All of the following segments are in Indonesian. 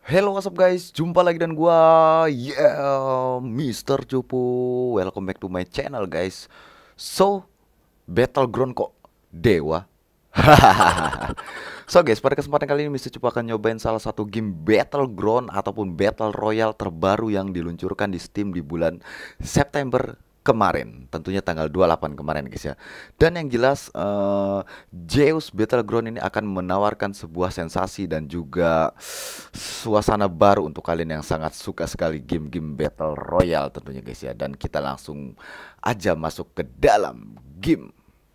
Hello, what's up guys? Jumpa lagi dan gua Mister Cupu. Welcome back to my channel guys. So, Battleground kok dewa? So guys, pada kesempatan kali ini Mister Cupu akan nyobain salah satu game Battleground ataupun Battle Royale terbaru yang diluncurkan di Steam di bulan September kemarin, tentunya tanggal 28 kemarin guys ya. Dan yang jelas Zeus Battleground ini akan menawarkan sebuah sensasi dan juga suasana baru untuk kalian yang sangat suka sekali game-game Battle Royale tentunya guys ya. Dan kita langsung aja masuk ke dalam game.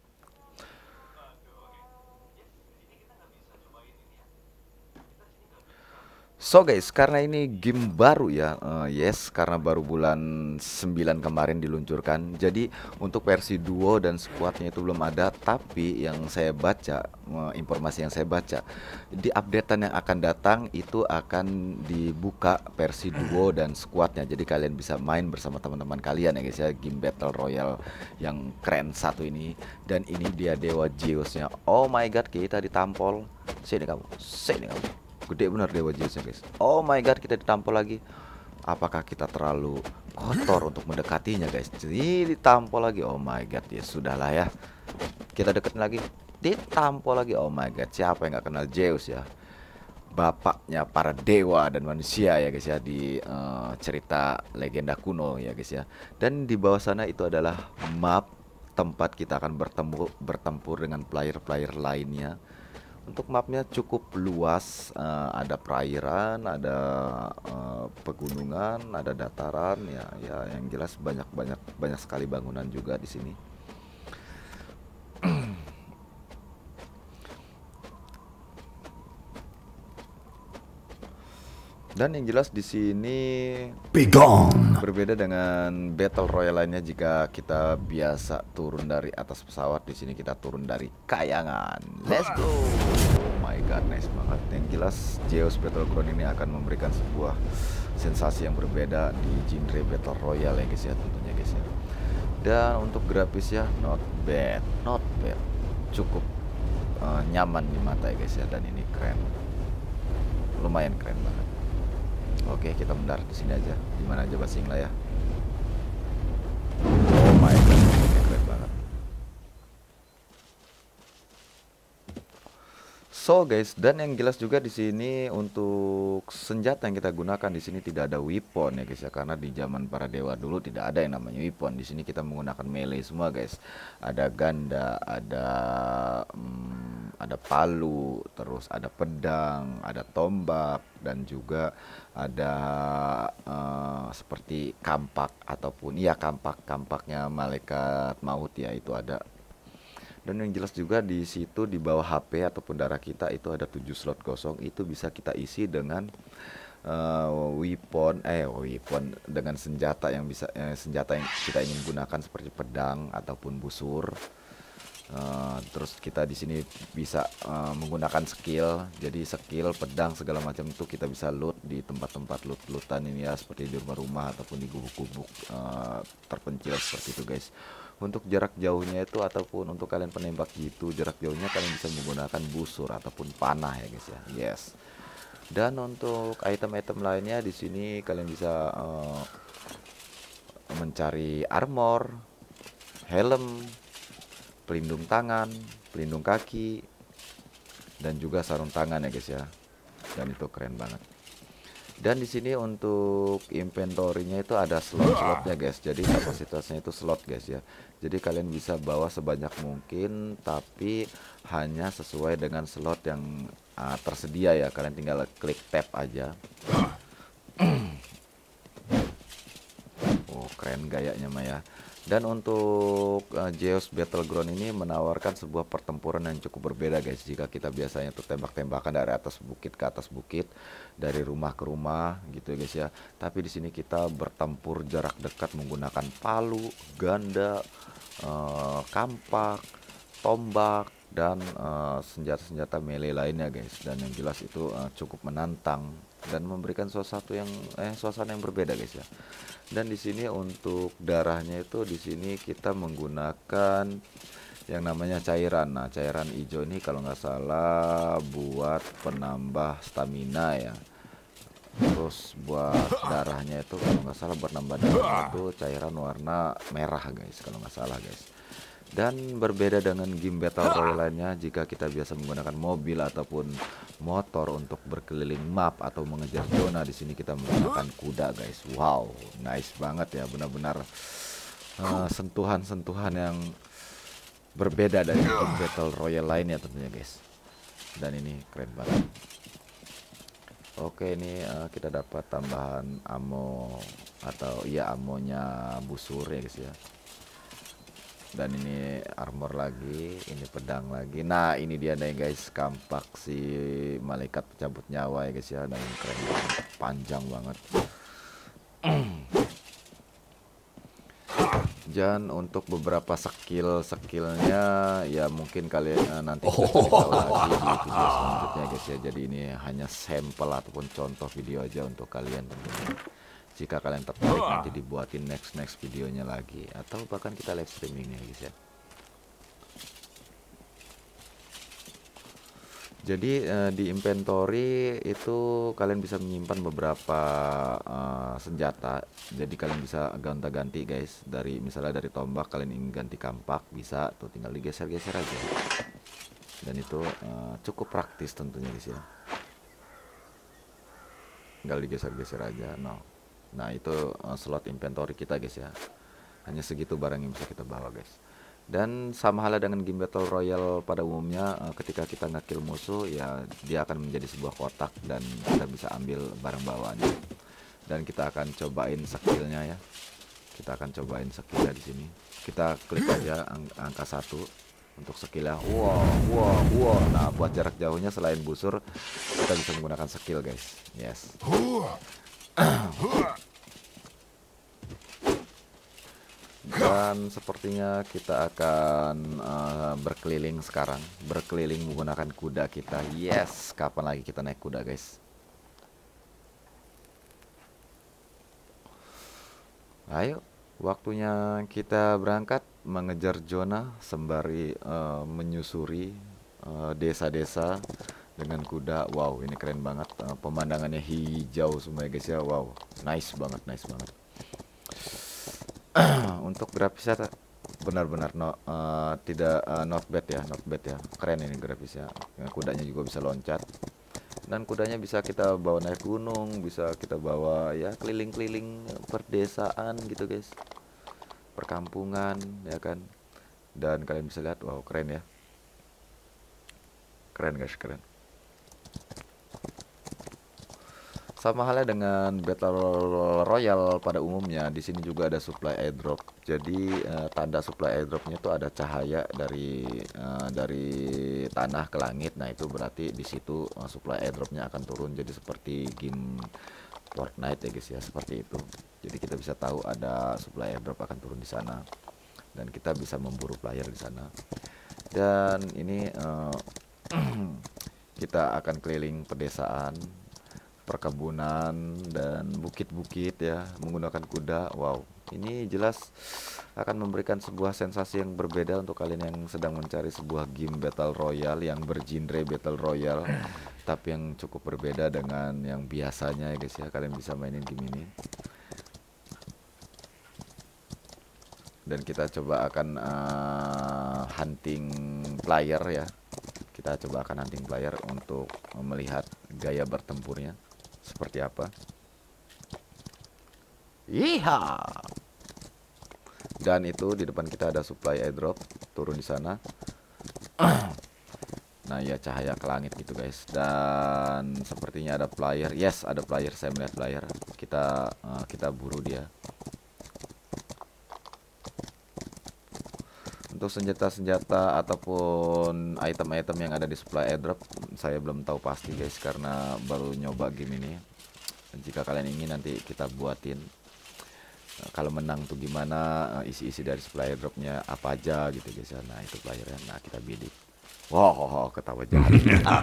So guys, karena ini game baru ya, yes, karena baru bulan 9 kemarin diluncurkan. Jadi untuk versi duo dan squadnya itu belum ada. Tapi yang saya baca, informasi yang saya baca, di updatean yang akan datang itu akan dibuka versi duo dan squadnya. Jadi kalian bisa main bersama teman-teman kalian ya guys ya, game Battle Royale yang keren satu ini. Dan ini dia Dewa Zeusnya. Oh my god, kita ditampol. Sini kamu, sini kamu. Gede benar Dewa Zeusnya guys. Oh my god, kita ditampol lagi. Apakah kita terlalu kotor untuk mendekatinya guys? Jadi ditampol lagi. Oh my god, ya sudahlah ya. Kita deketin lagi. Ditampol lagi. Oh my god, siapa yang nggak kenal Zeus ya? Bapaknya para dewa dan manusia ya guys ya, di cerita legenda kuno ya guys ya. Dan di bawah sana itu adalah map tempat kita akan bertempur dengan player-player lainnya. Untuk mapnya cukup luas, ada perairan, ada pegunungan, ada dataran, ya yang jelas banyak sekali bangunan juga di sini. Dan yang jelas di sini Begone. berbeda dengan Battle Royale lainnya. Jika kita biasa turun dari atas pesawat, di sini kita turun dari kayangan. Let's go. Oh my god, nice banget. Yang jelas Zeus Battleground ini akan memberikan sebuah sensasi yang berbeda di genre Battle Royale ya guys ya, tentunya guys ya. Dan untuk grafisnya not bad, not bad. Cukup nyaman di mata ya guys ya, dan ini keren. Lumayan keren banget. Oke, kita mendarat di sini aja. Di mana aja basing lah ya. Oh my god, ini keren banget. So guys, dan yang jelas juga di sini untuk senjata yang kita gunakan di sini tidak ada weapon ya guys ya, karena di zaman para dewa dulu tidak ada yang namanya weapon. Di sini kita menggunakan melee semua guys. Ada ganda, ada palu, terus ada pedang, ada tombak, dan juga ada seperti kampak ataupun iya kampaknya malaikat maut ya, itu ada. Dan yang jelas juga di situ di bawah HP ataupun darah kita itu ada 7 slot kosong, itu bisa kita isi dengan weapon dengan senjata yang bisa senjata yang kita ingin gunakan seperti pedang ataupun busur. Terus kita di sini bisa menggunakan skill, jadi skill pedang segala macam itu kita bisa loot di tempat-tempat loot-lootan ini ya, seperti di rumah-rumah ataupun di gubuk-gubuk terpencil seperti itu guys. Untuk jarak jauhnya itu ataupun untuk kalian penembak gitu, jarak jauhnya kalian bisa menggunakan busur ataupun panah ya guys ya. Yes. Dan untuk item-item lainnya di sini kalian bisa mencari armor, helm, pelindung tangan, pelindung kaki, dan juga sarung tangan ya guys ya. Dan itu keren banget. Dan di sini untuk inventory-nya itu ada slot-slotnya guys. Jadi kapasitasnya itu slot guys ya. Jadi kalian bisa bawa sebanyak mungkin, tapi hanya sesuai dengan slot yang tersedia ya. Kalian tinggal klik tab aja. Oh keren gayanya Maya. Dan untuk Zeus Battleground ini menawarkan sebuah pertempuran yang cukup berbeda guys. Jika kita biasanya tuh tembak-tembakan dari atas bukit ke atas bukit, dari rumah ke rumah gitu guys ya. Tapi di sini kita bertempur jarak dekat menggunakan palu, ganda, kampak, tombak, dan senjata-senjata melee lainnya guys. Dan yang jelas itu cukup menantang dan memberikan suasana yang berbeda guys ya. Dan di sini untuk darahnya itu di sini kita menggunakan yang namanya cairan. Nah, cairan hijau ini kalau nggak salah buat penambah stamina ya. Terus buat darahnya itu kalau nggak salah, buat nambah darahnya itu cairan warna merah guys, kalau nggak salah guys. Dan berbeda dengan game Battle Royale lainnya, jika kita biasa menggunakan mobil ataupun motor untuk berkeliling map atau mengejar zona, di sini kita menggunakan kuda guys. Wow, nice banget ya, benar-benar sentuhan-sentuhan yang berbeda dari game Battle Royale lainnya tentunya guys. Dan ini keren banget. Oke, ini kita dapat tambahan ammo atau iya amonya busur ya guys ya. Dan ini armor lagi, ini pedang lagi. Nah ini dia nih guys, kampak si malaikat pencabut nyawa ya guys ya. Dan ini keren banget, panjang banget. Dan untuk beberapa skillnya ya mungkin kalian nanti kita cari tahu lagi di video selanjutnya guys ya. Jadi ini hanya sampel ataupun contoh video aja untuk kalian tentunya. Jika kalian tertarik nanti dibuatin next videonya lagi, atau bahkan kita live streamingnya guys ya. Jadi di inventory itu kalian bisa menyimpan beberapa senjata. Jadi kalian bisa gonta-ganti guys. Dari misalnya dari tombak kalian ingin ganti kampak, bisa tuh tinggal digeser-geser aja. Dan itu cukup praktis tentunya guys ya. Tinggal digeser-geser aja. Nah itu slot inventory kita guys ya. Hanya segitu barang yang bisa kita bawa guys. Dan sama halnya dengan game Battle Royale pada umumnya, ketika kita ngekill musuh ya dia akan menjadi sebuah kotak dan kita bisa ambil barang bawaannya. Dan kita akan cobain skillnya ya. Kita akan cobain skillnya di sini. Kita klik aja angka 1 untuk skillnya. Wow. Nah buat jarak jauhnya selain busur kita bisa menggunakan skill guys. Yes. Dan sepertinya kita akan berkeliling sekarang, berkeliling menggunakan kuda kita. Yes, kapan lagi kita naik kuda guys? Ayo, waktunya kita berangkat mengejar zona sembari menyusuri desa-desa dengan kuda. Wow, ini keren banget, pemandangannya hijau semua guys ya. Wow, nice banget. Untuk grafisnya benar-benar tidak not bad ya, keren ini grafisnya. Kudanya juga bisa loncat, dan kudanya bisa kita bawa naik gunung, bisa kita bawa ya keliling-keliling perdesaan gitu guys, perkampungan ya kan. Dan kalian bisa lihat, wow keren ya, keren guys, keren. Sama halnya dengan Battle Royale pada umumnya, di sini juga ada supply airdrop. Jadi tanda supply airdropnya itu ada cahaya dari tanah ke langit. Nah itu berarti di situ supply airdropnya akan turun. Jadi seperti game Fortnite ya guys ya, seperti itu. Jadi kita bisa tahu ada supply airdrop akan turun di sana, dan kita bisa memburu player di sana. Dan ini kita akan keliling pedesaan, perkebunan, dan bukit-bukit ya menggunakan kuda. Wow, ini jelas akan memberikan sebuah sensasi yang berbeda untuk kalian yang sedang mencari sebuah game Battle Royale yang bergenre Battle Royale, tapi yang cukup berbeda dengan yang biasanya ya guys ya. Kalian bisa mainin game ini. Dan kita coba akan hunting player ya. Kita coba akan hunting player untuk melihat gaya bertempurnya seperti apa. Iha. Dan itu di depan kita ada supply airdrop turun di sana. Nah ya, cahaya ke langit gitu guys. Dan sepertinya ada player. Yes, ada player. Saya melihat player. Kita buru dia. Untuk senjata-senjata ataupun item-item yang ada di supply airdrop saya belum tahu pasti guys, karena baru nyoba game ini. Jika kalian ingin nanti kita buatin kalau menang tuh gimana, isi-isi dari supply airdropnya apa aja gitu guys ya. Nah itu playernya. Nah kita bidik. Wow, ketawa jahat.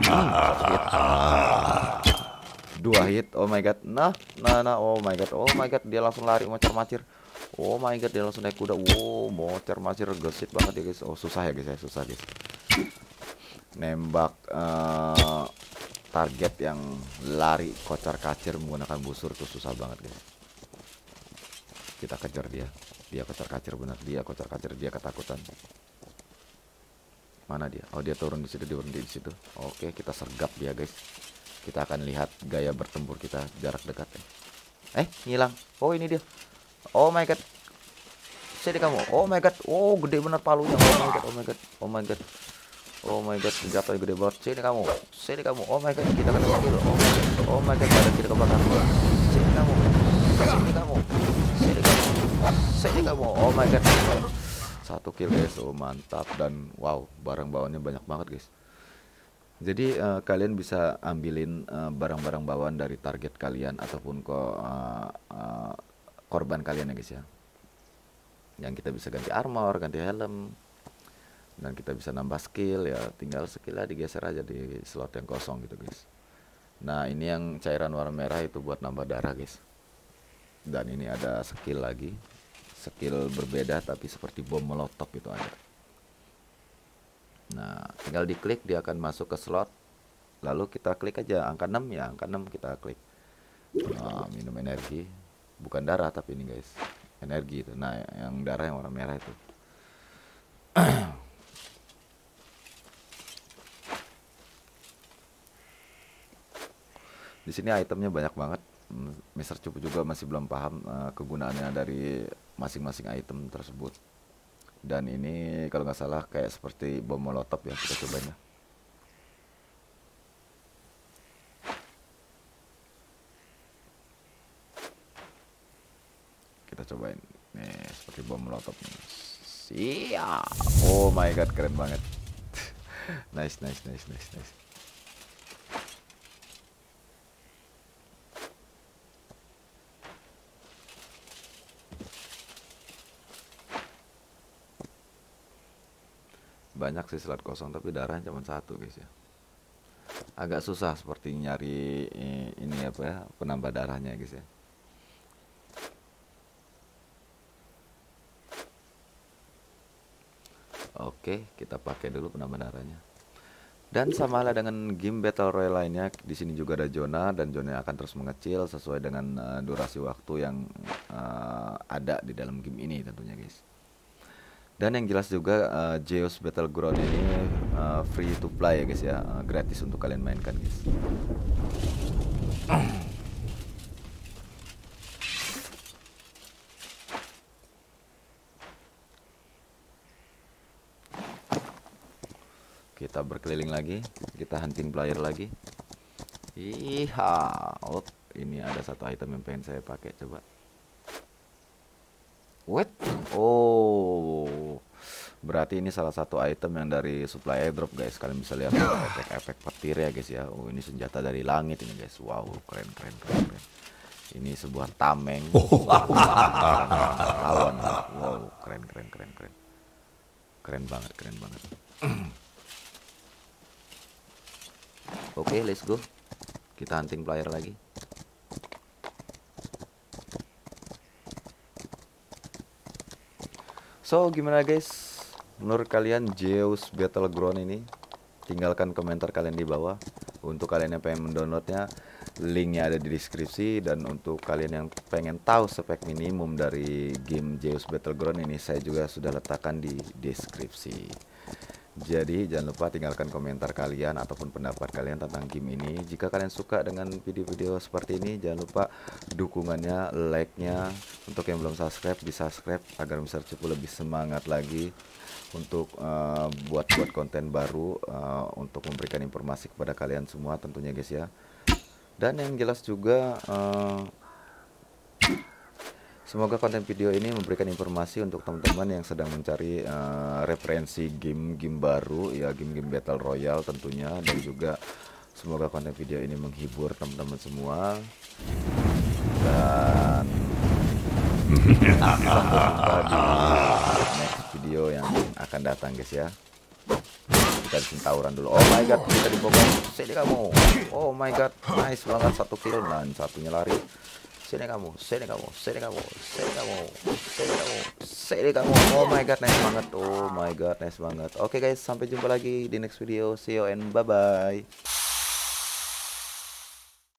2 hit. Oh my god. Nah, oh my god, dia langsung lari macar-macir. Oh my god, dia langsung naik kuda. Wow, macar-macir, gesit banget ya guys. Oh susah ya guys ya, susah guys. Nembak target yang lari kocar-kacir menggunakan busur tuh susah banget guys. Kita kejar dia kocar-kacir, benar dia kocar-kacir, dia ketakutan. Mana dia? Oh, dia turun di situ, dia berhenti di situ. Oke, kita sergap dia guys. Kita akan lihat gaya bertempur kita jarak dekat. Ngilang. Oh, ini dia. Oh my god. Sini kamu. Oh my god. Oh, gede bener palunya. Oh my god. Oh my god. Oh my god. Oh my god, senjatanya gede banget. Sini kamu. Sini kamu. Oh my god, kita kena skill. Oh my god, ada kita ke belakang. Sini kamu. Sini kamu. Sini kamu. Sini kamu. Oh my god. 1 kill guys. Oh, mantap. Dan wow, barang bawaannya banyak banget guys. Jadi kalian bisa ambilin barang-barang bawaan dari target kalian ataupun korban kalian ya guys ya. Yang kita bisa ganti armor, ganti helm, dan kita bisa nambah skill ya, tinggal skillnya digeser aja di slot yang kosong gitu guys. Nah, ini yang cairan warna merah itu buat nambah darah guys. Dan ini ada skill lagi, skill berbeda tapi seperti bom molotov itu ada. Nah, tinggal diklik dia akan masuk ke slot. Lalu kita klik aja angka 6 ya, angka 6 kita klik. Nah, minum energi, bukan darah tapi ini guys, energi itu. Nah, yang darah yang warna merah itu. Di sini itemnya banyak banget. Mister Cupu juga masih belum paham kegunaannya dari masing-masing item tersebut. Dan ini kalau nggak salah kayak seperti bom molotov ya, kita cobain ya. Kita cobain. Nih, seperti bom molotov nih. Siap. Oh my god, keren banget. Nice. Banyak sih slot kosong tapi darah cuma 1 guys ya. Agak susah seperti nyari ini apa ya, penambah darahnya guys ya. Oke, kita pakai dulu penambah darahnya. Dan sama halnya dengan game Battle Royale lainnya, di sini juga ada zona dan zona akan terus mengecil sesuai dengan durasi waktu yang ada di dalam game ini tentunya guys. Dan yang jelas juga Zeus Battleground ini free to play ya guys ya, gratis untuk kalian mainkan guys. Kita berkeliling lagi, kita hunting player lagi. Oh, ini ada satu item yang pengen saya pakai, coba. What? Oh, berarti ini salah satu item yang dari supply airdrop guys. Kalian bisa lihat efek-efek petir ya guys ya. Oh, ini senjata dari langit ini guys. Wow, keren. Ini sebuah tameng. Lawan. Wow, keren. Keren banget. Oke, let's go. Kita hunting player lagi. So, gimana guys? Menurut kalian Zeus Battleground ini? Tinggalkan komentar kalian di bawah. Untuk kalian yang pengen mendownloadnya, linknya ada di deskripsi. Dan untuk kalian yang pengen tahu spek minimum dari game Zeus Battleground ini, saya juga sudah letakkan di deskripsi. Jadi jangan lupa tinggalkan komentar kalian ataupun pendapat kalian tentang game ini. Jika kalian suka dengan video-video seperti ini, jangan lupa dukungannya, like-nya. Untuk yang belum subscribe, di subscribe agar Mister Cupu lebih semangat lagi untuk buat konten baru, untuk memberikan informasi kepada kalian semua tentunya guys ya. Dan yang jelas juga semoga konten video ini memberikan informasi untuk teman-teman yang sedang mencari referensi game-game baru ya, game-game Battle Royale tentunya. Dan juga semoga konten video ini menghibur teman-teman semua. Dan sampai jumpa di next video yang akan datang guys ya. Kita bikin tawuran dulu. Oh my god, kita dibokong. Sini kamu. Oh my god, nice banget, 1 kill dan satunya lari. Sini kamu. Oh my god, nice banget. Oke guys, sampai jumpa lagi di next video. See you and bye bye.